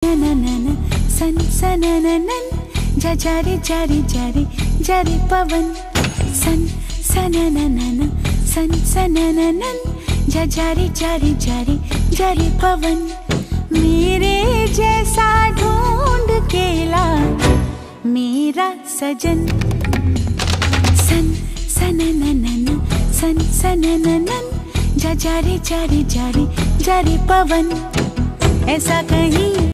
सनननन सन सनननन जा जारे जारे जारे जारे पवन सन सनननन सन सनननन जा जारे जारे जारे जारे पवन। मेरे जैसा ढूंढ के ला मेरा सजन सन सनननन सन सनननन जा जारे जारे जारे जारे पवन। ऐसा कहीं